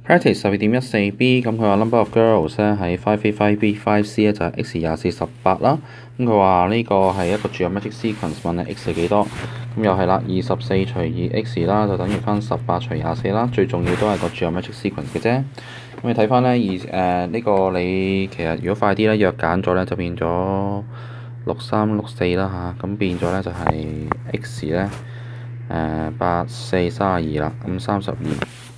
Practice 12.14b， 咁佢話 number of girls 咧喺 5A、5B、5C 咧就係 x 24、18啦。咁佢話呢個係一個 geometric sequence， 問你 x 係幾多？咁又係啦，24除以 x 啦，就等於翻18除24啦。最重要都係個 geometric sequence 嘅啫。咁你睇翻咧，呢個你其實如果快啲咧，約揀咗咧就變咗63、64啦嚇，咁變咗咧就係 x 咧84、32啦，咁32。